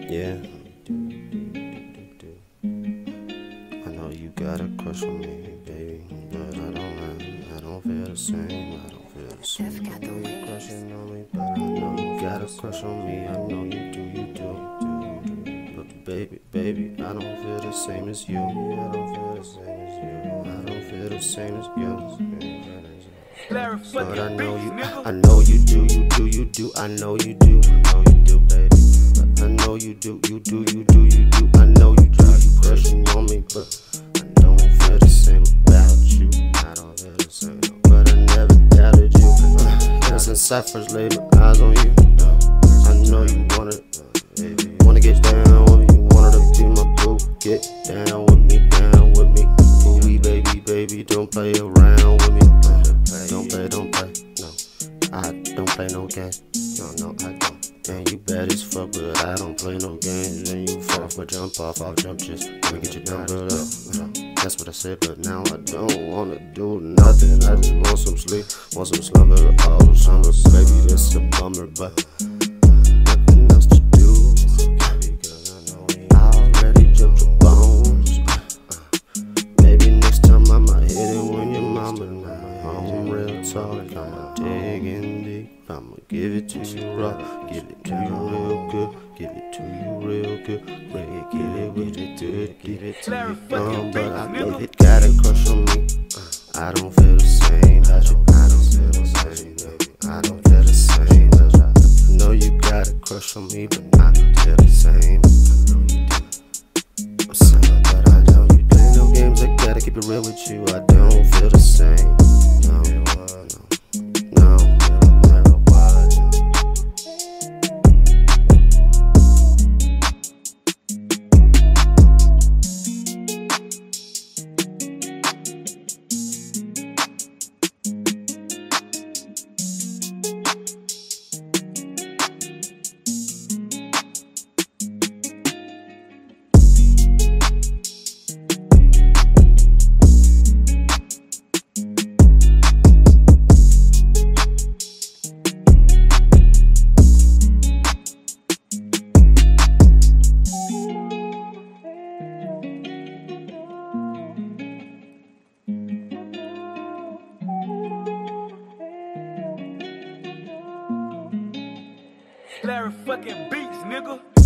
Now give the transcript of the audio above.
Yeah. I know you got a crush on me, baby, but I don't feel the same. I don't feel the same. I know you crushing on me, but I know you got a crush on me. I know you do. But baby, I don't feel the same as you. I don't feel the same as you. I don't feel the same as you. But I know you do, I know you do, I know you do, baby. But I know you do, I know you do. You crushing on me, but I don't feel the same about you. I don't feel the same, but I never doubted you. Ever since I first laid my eyes on you, I know you wanna get down with me. You wanted to be my boo, get down with me, Ooh, baby, don't play around with me. Don't play, no. I don't play no games, no, I don't. And you bad as fuck, but I don't play no games. And you fall off, but jump off, I'll jump just to get you down, but that's what I said, but now I don't wanna do nothing. I just want some sleep, want some slumber all summer. Baby, that's a bummer, but nothing else to do. Because I know I already jumped your bones. Maybe next time I might hit it when your mama not home. Real talk, I'ma dig in deep. I'ma give it to you raw, give it to you real good, give it to you real good. Bring it, get it with it good, give it to you. But I know it got a crush on me. I don't feel the same. I don't feel the same, baby. I don't feel the same. I know you got a crush on me, but I don't feel the same. I'm saying, but I know you play no games. I gotta keep it real with you. I don't feel the same. Larry fucking Beats, nigga.